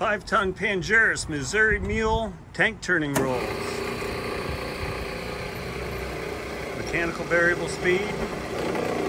5-ton Pangeris Missouri Mule tank turning rolls. Mechanical variable speed.